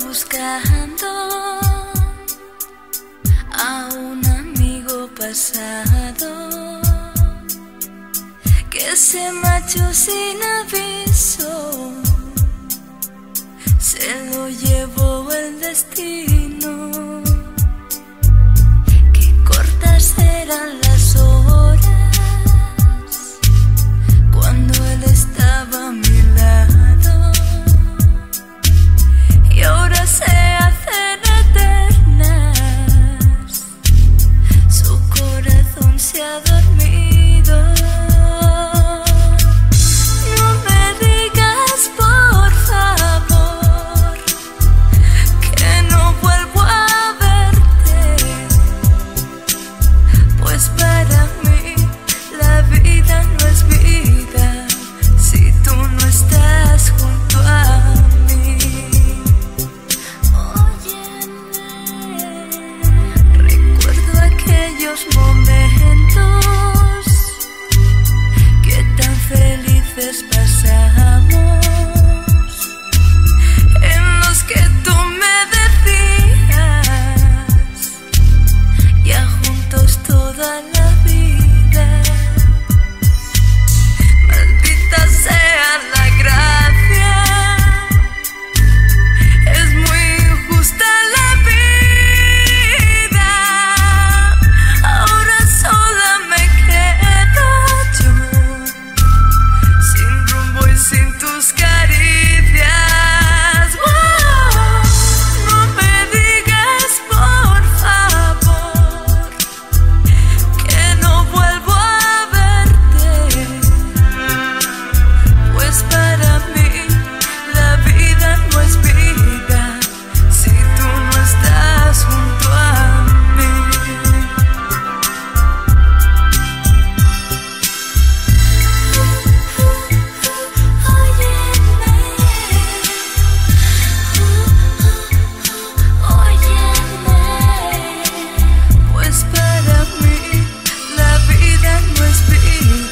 buscando a un amigo pasado que se marchó sin aviso, se lo llevó el destino. Qué cortas eran las horas cuando él estaba a mi lado, y ahora se hacen eternas, su corazón se ha dormido. No me digas por favor que no vuelvo a verte, pues para mí la vida no es vida si tú no estás junto a mí. Recuerdo aquellos momentos que tan felices pasamos, en los que tú me decías ya juntos toda la vida. Maldita sea la gracia, es muy injusta la vida. Ahora sola me quedo yo, sin rumbo y sin tus caricias. No me digas por favor que no vuelvo a verte, pues para mí la vida no es vida si tú no estás junto a mí. Óyeme, pues para mí la vida no es vida